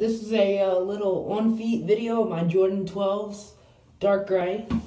This is a little on-feet video of my Jordan 12s, dark gray.